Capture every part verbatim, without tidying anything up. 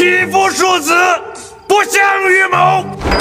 匹夫庶子，不祥于谋。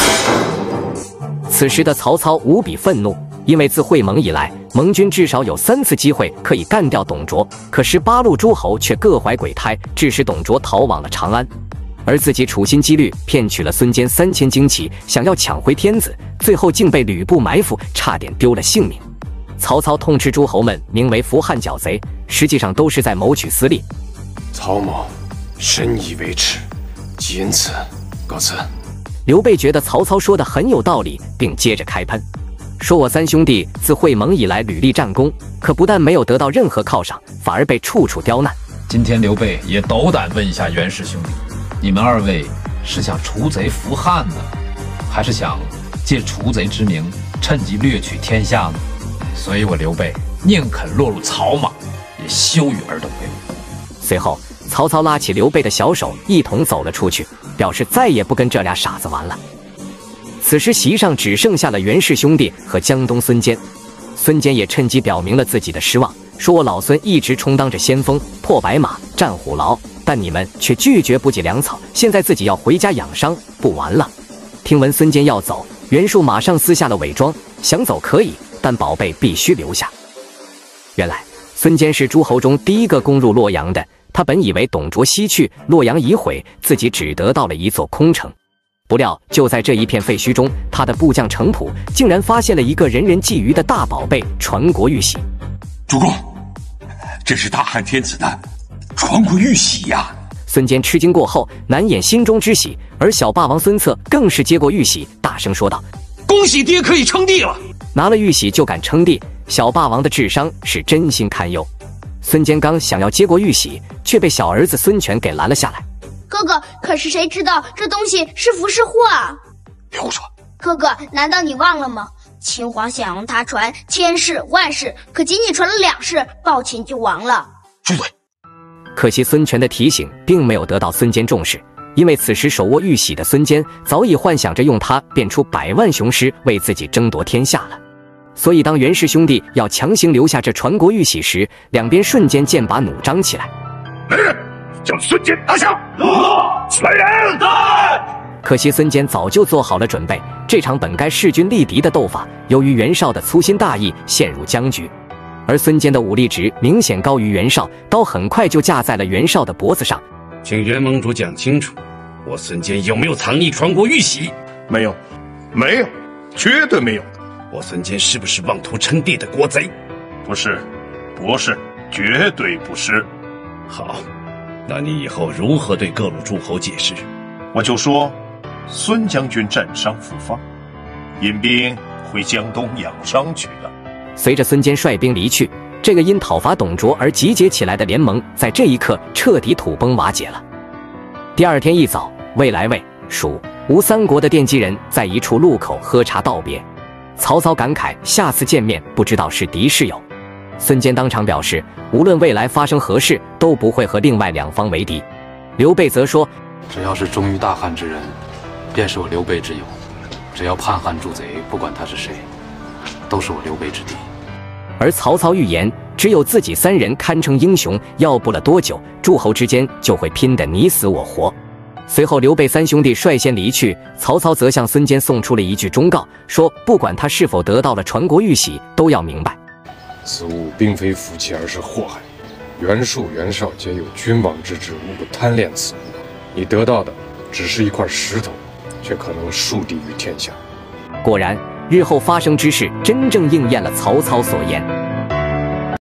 此时的曹操无比愤怒，因为自会盟以来，盟军至少有三次机会可以干掉董卓，可是八路诸侯却各怀鬼胎，致使董卓逃往了长安。而自己处心积虑骗取了孙坚三千旌旗，想要抢回天子，最后竟被吕布埋伏，差点丢了性命。曹操痛斥诸侯们名为扶汉剿贼，实际上都是在谋取私利。 曹某深以为耻，仅此告辞。 刘备觉得曹操说的很有道理，并接着开喷，说我三兄弟自会盟以来屡立战功，可不但没有得到任何犒赏，反而被处处刁难。 今天刘备也斗胆问一下袁氏兄弟，你们二位是想除贼扶汉呢，还是想借除贼之名趁机掠取天下呢？所以我刘备宁肯落入草莽，也羞于尔等威武。 随后曹操拉起刘备的小手，一同走了出去，表示再也不跟这俩傻子玩了。此时席上只剩下了袁氏兄弟和江东孙坚。孙坚也趁机表明了自己的失望，说我老孙一直充当着先锋，破白马，战虎牢，但你们却拒绝补给粮草，现在自己要回家养伤，不玩了。听闻孙坚要走，袁术马上撕下了伪装，想走可以，但宝贝必须留下。原来孙坚是诸侯中第一个攻入洛阳的，他本以为董卓西去，洛阳已毁，自己只得到了一座空城。不料就在这一片废墟中，他的部将程普竟然发现了一个人人觊觎的大宝贝——传国玉玺。 主公，这是大汉天子的传国玉玺呀！ 孙坚吃惊过后，难掩心中之喜，而小霸王孙策更是接过玉玺，大声说道：“ 恭喜爹可以称帝了！” 拿了玉玺就敢称帝，小霸王的智商是真心堪忧。孙坚刚想要接过玉玺，却被小儿子孙权给拦了下来。 哥哥，可是谁知道这东西是福是祸啊？ 别胡说！ 哥哥，难道你忘了吗？秦皇想用它传千世万世，可仅仅传了两世，暴秦就亡了。 住嘴！ 可惜孙权的提醒并没有得到孙坚重视，因为此时手握玉玺的孙坚早已幻想着用它变出百万雄师，为自己争夺天下了。所以当袁氏兄弟要强行留下这传国玉玺时，两边瞬间剑拔弩张起来。 来人，将孙坚拿下！来人！ 可惜孙坚早就做好了准备，这场本该势均力敌的斗法，由于袁绍的粗心大意，陷入僵局。而孙坚的武力值明显高于袁绍，刀很快就架在了袁绍的脖子上。 请袁盟主讲清楚，我孙坚有没有藏匿传国玉玺？ 没有，没有，绝对没有。 我孙坚是不是妄图称帝的国贼？ 不是，不是，绝对不是。 好，那你以后如何对各路诸侯解释？ 我就说，孙将军战伤复发，引兵回江东养伤去了。 随着孙坚率兵离去，这个因讨伐董卓而集结起来的联盟，在这一刻彻底土崩瓦解了。第二天一早，魏来魏、蜀、吴三国的奠基人在一处路口喝茶道别。曹操感慨，下次见面不知道是敌是友。孙坚当场表示，无论未来发生何事，都不会和另外两方为敌。刘备则说， 只要是忠于大汉之人，便是我刘备之友。只要叛汉助贼，不管他是谁，都是我刘备之敌。 而曹操预言，只有自己三人堪称英雄，要不了多久，诸侯之间就会拼得你死我活。随后刘备三兄弟率先离去，曹操则向孙坚送出了一句忠告，说不管他是否得到了传国玉玺，都要明白， 此物并非福气，而是祸害。袁术、袁绍皆有君王之志，无不贪恋此物。你得到的只是一块石头，却可能树敌于天下。 果然，日后发生之事真正应验了曹操所言。